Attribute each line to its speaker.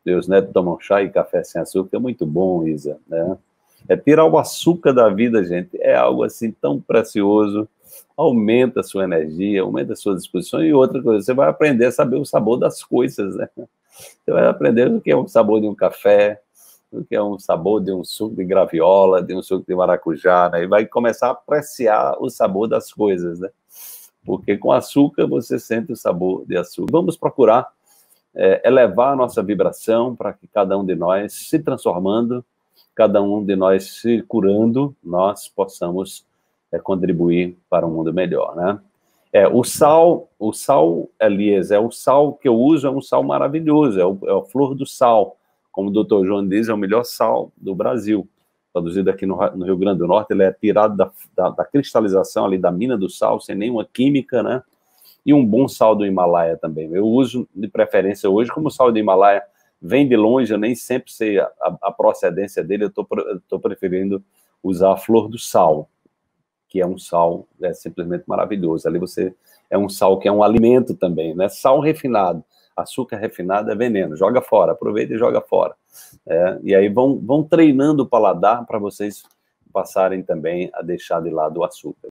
Speaker 1: Meus netos tomam chá e café sem açúcar, é muito bom, Isa, né? Tirar o açúcar da vida, gente, é algo assim tão precioso, aumenta a sua energia, aumenta a sua disposição, e outra coisa, você vai aprender a saber o sabor das coisas, né? Você vai aprender o que é o sabor de um café, o que é um sabor de um suco de graviola, de um suco de maracujá, né? E vai começar a apreciar o sabor das coisas, né? Porque com açúcar você sente o sabor de açúcar. Vamos procurar elevar a nossa vibração para que cada um de nós se transformando, cada um de nós se curando, nós possamos contribuir para um mundo melhor, né? O sal, Elias, o sal que eu uso é um sal maravilhoso, é a flor do sal, como o Dr. João diz, é o melhor sal do Brasil, produzido aqui no Rio Grande do Norte. Ele é tirado da cristalização ali da mina do sal, sem nenhuma química, né? E um bom sal do Himalaia também. Eu uso de preferência hoje, como o sal do Himalaia vem de longe, eu nem sempre sei a procedência dele, eu estou preferindo usar a flor do sal, que é um sal simplesmente maravilhoso. Ali é um sal que é um alimento também, né? Sal refinado, açúcar refinado é veneno, joga fora, aproveita e joga fora. E aí vão treinando o paladar para vocês passarem também a deixar de lado o açúcar.